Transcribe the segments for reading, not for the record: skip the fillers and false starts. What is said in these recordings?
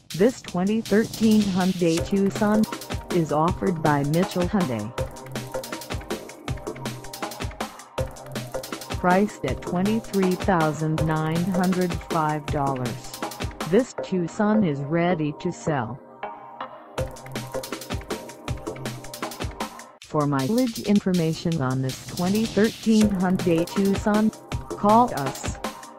This 2013 Hyundai Tucson is offered by Mitchell Hyundai. Priced at $23,905, this Tucson is ready to sell. For mileage information on this 2013 Hyundai Tucson, call us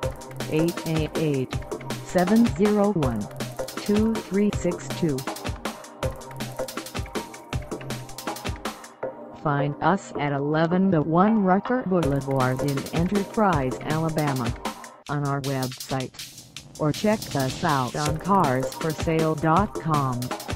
888-701-2362. Find us at 1101 Rucker Boulevard in Enterprise, Alabama, on our website, or check us out on carsforsale.com.